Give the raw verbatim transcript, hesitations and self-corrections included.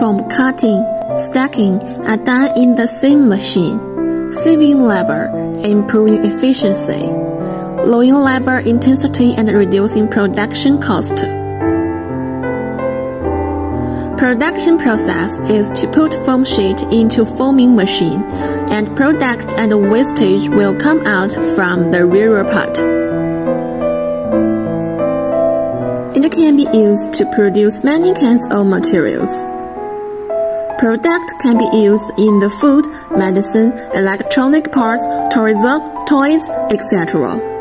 foam cutting, stacking are done in the same machine, saving labor, improving efficiency, lowering labor intensity and reducing production cost. Production process is to put foam sheet into foaming machine, and product and wastage will come out from the rear part. It can be used to produce many kinds of materials. Product can be used in the food, medicine, electronic parts, tourism, toys, et cetera.